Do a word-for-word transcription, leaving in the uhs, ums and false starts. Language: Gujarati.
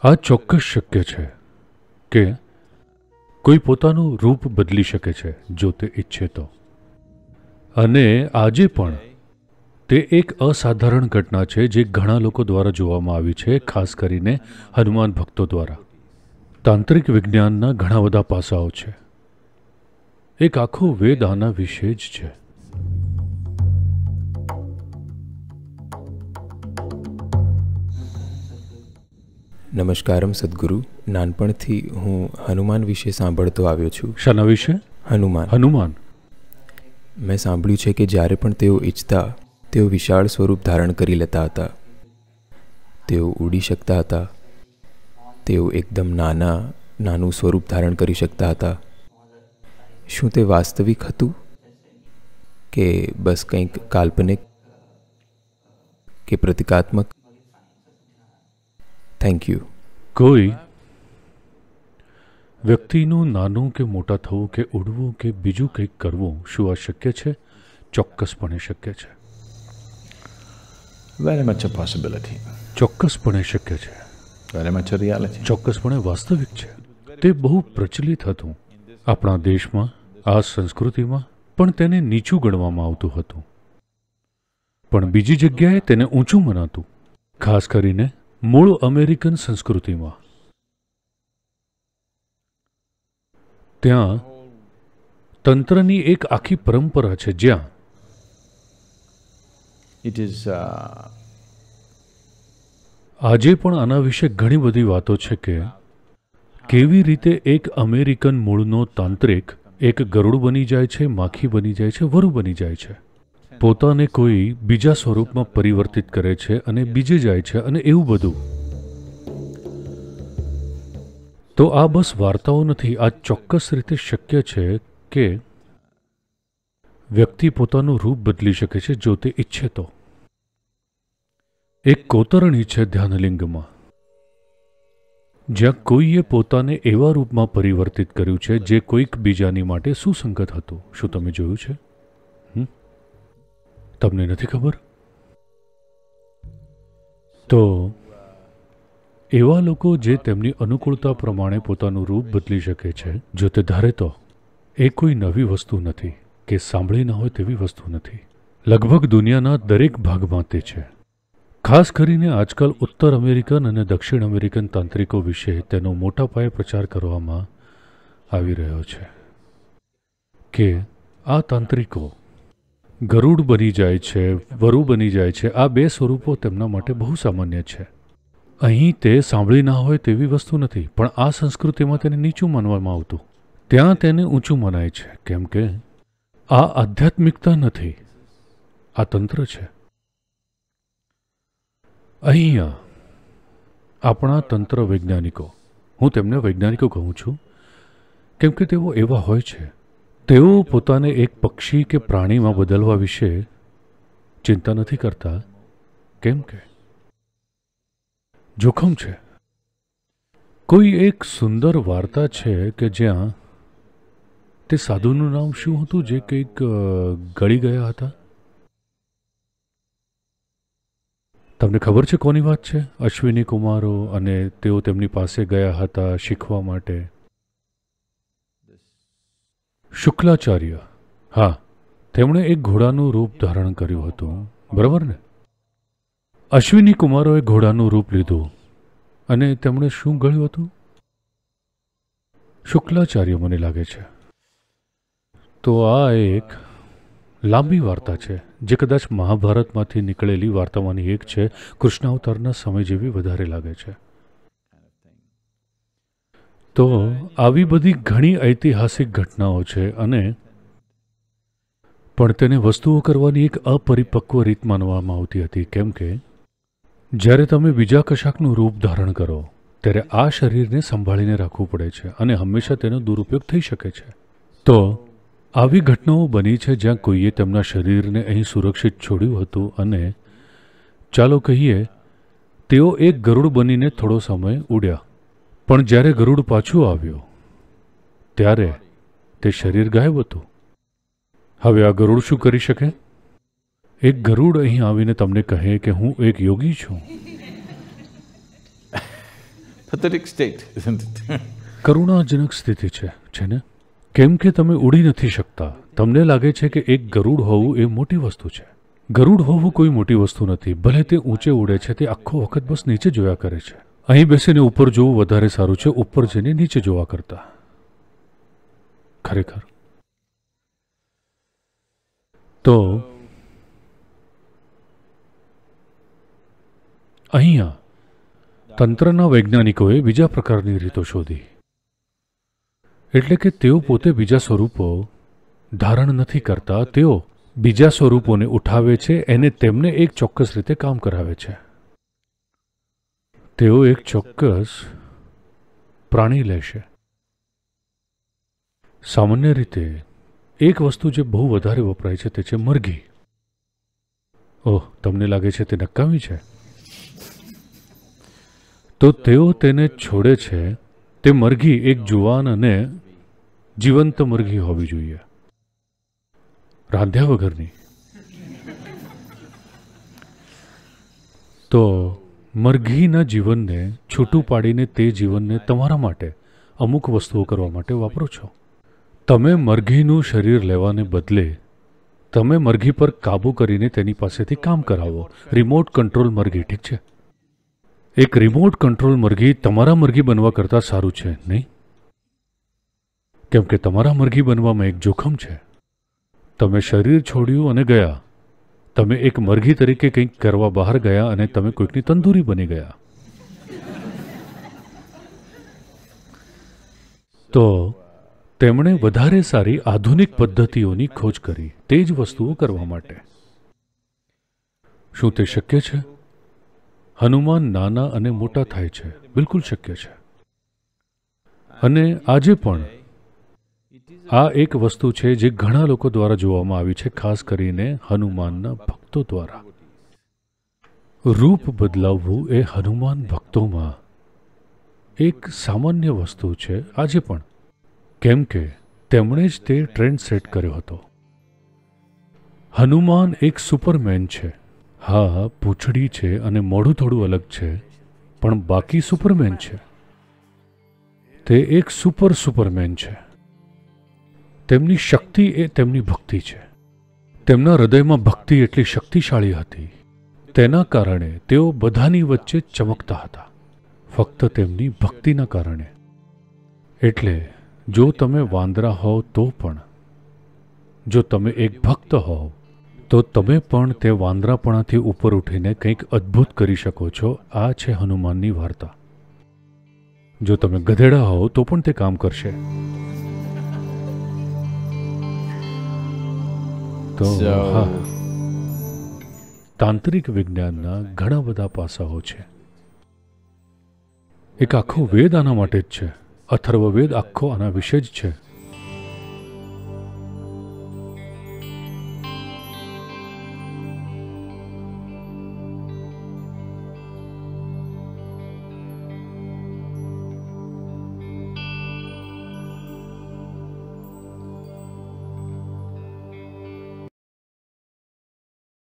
આ ચોક્કસ શક્ય છે કે કોઈ પોતાનું રૂપ બદલી શકે છે જો તે ઈચ્છે તો. અને આજે પણ તે એક અસાધારણ ઘટના છે જે ઘણા લોકો દ્વારા જોવામાં આવી છે, ખાસ કરીને હનુમાન ભક્તો દ્વારા. તાંત્રિક વિજ્ઞાનના ઘણા બધા પાસાઓ છે. એક આખો વેદ આના વિશે જ છે. નમસ્કારમ સદગુરુ. નાનપણથી હું હનુમાન વિશે સાંભળતો આવ્યો છું. શાના વિશે? હનુમાન. હનુમાન. મેં સાંભળ્યું છે કે જ્યારે પણ તેઓ ઈચ્છતા તેઓ વિશાળ સ્વરૂપ ધારણ કરી લેતા હતા. તેઓ ઉડી શકતા હતા. તેઓ એકદમ નાના નાનું સ્વરૂપ ધારણ કરી શકતા હતા. શું તે વાસ્તવિક હતું કે બસ કંઈક કાલ્પનિક કે પ્રતિકાત્મક? Thank you. કોઈ વ્યક્તિનું નાનું કે મોટા થવું કે ઉડવું કે બીજું કંઈક કરવું, શું આ શક્ય છે? ચોક્કસપણે શક્ય છે. Very much a possibility. ચોક્કસપણે શક્ય છે. Very much a reality. ચોક્કસપણે વાસ્તવિક છે. તે બહુ પ્રચલિત હતું આપણા દેશમાં, આ સંસ્કૃતિમાં, પણ તેને નીચું ગણવામાં આવતું હતું. પણ બીજી જગ્યાએ તેને ઊંચું મનાતું, ખાસ કરીને મૂળ અમેરિકન સંસ્કૃતિમાં. ત્યાં તંત્રની એક આખી પરંપરા છે જ્યાં It is uh, આજે પણ આના વિશે ઘણી બધી વાતો છે કે કેવી રીતે એક અમેરિકન મૂળનો તાંત્રિક એક ગરુડ બની જાય છે, માખી બની જાય છે, વરુ બની જાય છે, પોતાને કોઈ બીજા સ્વરૂપમાં પરિવર્તિત કરે છે અને બીજે જાય છે અને એવું બધું. તો આ બસ વાર્તાઓ નથી. આ ચોક્કસ રીતે શક્ય છે કે વ્યક્તિ પોતાનું રૂપ બદલી શકે છે જો તે ઈચ્છે તો. એક કોતરણી છે ધ્યાનલિંગમાં, જ્યાં કોઈએ પોતાને એવા રૂપમાં પરિવર્તિત કર્યું છે જે કોઈક બીજાની માટે સુસંગત હતું. શું તમે જોયું છે? હમ? તમને નથી ખબર? તો એવા લોકો જે તેમની અનુકૂળતા પ્રમાણે પોતાનું રૂપ બદલી શકે છે, જો તે ધારે તો, એ કોઈ નવી વસ્તુ નથી કે સાંભળી ન હોય તેવી વસ્તુ નથી. લગભગ દુનિયાના દરેક ભાગમાં તે છે. ખાસ કરીને આજકાલ ઉત્તર અમેરિકન અને દક્ષિણ અમેરિકન તાંત્રિકો વિશે તેનો મોટા પાયે પ્રચાર કરવામાં આવી રહ્યો છે કે આ તાંત્રિકો ગરુડ બની જાય છે, વરુ બની જાય છે. આ બે સ્વરૂપો તેમના માટે બહુ સામાન્ય છે. અહીં તે સાંભળી ના હોય તેવી વસ્તુ નથી, પણ આ સંસ્કૃતિમાં તેને નીચું માનવામાં આવતું. ત્યાં તેને ઊંચું મનાય છે, કેમ કે આ આધ્યાત્મિકતા નથી, આ તંત્ર છે. અહીંયા આપણા તંત્ર વૈજ્ઞાનિકો, હું તેમને વૈજ્ઞાનિકો કહું છું કેમ કે તેઓ એવા હોય છે, તેઓ પોતાને એક પક્ષી કે પ્રાણીમાં બદલવા વિશે ચિંતા નથી કરતા, કેમ કે જોખમ છે. કોઈ એક સુંદર વાર્તા છે કે જ્યાં તે સાધુનું નામ શું હતું જે કંઈક ગળી ગયા હતા? તમને ખબર છે કોની વાત છે? અશ્વિની કુમારો, અને તેઓ તેમની પાસે ગયા હતા શીખવા માટે. શુક્લાચાર્ય. હા, તેમણે એક ઘોડાનું રૂપ ધારણ કર્યું હતું, બરાબર ને? અશ્વિની કુમારોએ ઘોડાનું રૂપ લીધું અને તેમણે શું ગળ્યું હતું? શુક્લાચાર્ય, મને લાગે છે. તો આ એક લાંબી વાર્તા છે જે કદાચ મહાભારતમાંથી નીકળેલી વાર્તામાંની એક છે. કૃષ્ણાવતારના સમય જેવી વધારે લાગે છે. તો આવી બધી ઘણી ઐતિહાસિક ઘટનાઓ છે, અને પણ તેને વસ્તુઓ કરવાની એક અપરિપક્વ રીત માનવામાં આવતી હતી, કેમ કે જ્યારે તમે બીજા કશાકનું રૂપ ધારણ કરો ત્યારે આ શરીરને સંભાળીને રાખવું પડે છે અને હંમેશા તેનો દુરુપયોગ થઈ શકે છે. તો આવી ઘટનાઓ બની છે જ્યાં કોઈએ તેમના શરીરને અહીં સુરક્ષિત છોડ્યું હતું અને ચાલો કહીએ તેઓ એક ગરુડ બનીને થોડો સમય ઉડ્યા, પણ જ્યારે ગરુડ પાછું આવ્યો ત્યારે તે શરીર ગાયબ હતું. હવે આ ગરુડ શું કરી શકે? એક ગરુડ અહીં આવીને તમને કહે કે હું એક યોગી છું. pathetic state, isn't it? કરુણાજનક સ્થિતિ છે છે ને? કેમ કે તમે ઉડી નથી શકતા. તમને લાગે છે કે એક ગરુડ હોવું એ મોટી વસ્તુ છે. ગરુડ હોવું કોઈ મોટી વસ્તુ નથી. ભલે તે ઊંચે ઉડે છે, તે આખો વખત બસ નીચે જોયા કરે છે. અહીં બેસીને ઉપર જોવું વધારે સારું છે ઉપર જઈને નીચે જોવા કરતા. ખરેખર. તો અહીંયા તંત્રના વૈજ્ઞાનિકોએ બીજા પ્રકારની રીતો શોધી. એટલે કે તેઓ પોતે બીજા સ્વરૂપો ધારણ નથી કરતા. તેઓ બીજા સ્વરૂપોને ઉઠાવે છે, એને તેમને એક ચોક્કસ રીતે કામ કરાવે છે. તેઓ એક ચોક્કસ પ્રાણી લેશે. સામાન્ય રીતે એક વસ્તુ જે બહુ વધારે વપરાય છે તે છે મરઘી. ઓહ, તમને લાગે છે તે નકામી છે? તો તેઓ તેને છોડે છે. તે મરઘી એક જુવાન અને જીવંત મરઘી હોવી જોઈએ, રાંધ્યા વગરની. તો મરઘીના જીવનને છૂટું પાડીને તે જીવનને તમારા માટે અમુક વસ્તુઓ કરવા માટે વાપરો છો. તમે મરઘીનું શરીર લેવાને બદલે તમે મરઘી પર કાબૂ કરીને તેની પાસેથી કામ કરાવો. રિમોટ કંટ્રોલ મરઘી, ઠીક છે? એક રિમોટ કંટ્રોલ મરઘી તમારા મરઘી બનવા કરતાં સારું છે, નહીં? કેમ કે તમારા મરઘી બનવામાં એક જોખમ છે. તમે શરીર છોડ્યું અને ગયા. તમે એક મરઘી તરીકે કંઈક કરવા બહાર ગયા અને તમે કોઈકની તંદૂરી બની ગયા. તો તેમણે વધારે સારી આધુનિક પદ્ધતિઓની ખોજ કરી તે જ વસ્તુઓ કરવા માટે. શું તે શક્ય છે? હનુમાન નાના અને મોટા થાય છે, બિલકુલ શક્ય છે. અને આજે પણ આ એક વસ્તુ છે જે ઘણા લોકો દ્વારા જોવામાં આવી છે, ખાસ કરીને હનુમાનના ભક્તો દ્વારા. રૂપ બદલાવવું એ હનુમાન ભક્તોમાં એક સામાન્ય વસ્તુ છે આજે પણ. કેમ કે તેમણે જ તે ટ્રેન્ડ સેટ કર્યો હતો. હનુમાન એક સુપરમેન છે. હા, પૂંછડી છે અને મોઢું થોડું અલગ છે, પણ બાકી સુપરમેન છે. તે એક સુપર સુપરમેન છે. તેમની શક્તિ એ તેમની ભક્તિ છે. તેમના હૃદયમાં ભક્તિ એટલી શક્તિશાળી હતી. તેના કારણે તેઓ બધાની વચ્ચે ચમકતા હતા, ફક્ત તેમની ભક્તિના કારણે. એટલે જો તમે વાંદરા હોવ તો પણ, જો તમે એક ભક્ત હોવ તો તમે પણ તે વાંદરાપણાથી ઉપર ઉઠીને કંઈક અદ્ભુત કરી શકો છો. આ છે હનુમાનની વાર્તા. જો તમે ગધેડા હોવ તો પણ તે કામ કરશે. તો હા, તાંત્રિક વિજ્ઞાનના ઘણા બધા પાસાઓ છે. એક આખો વેદ આના માટે જ છે. અથર્વવેદ આખો આના વિશે જ છે.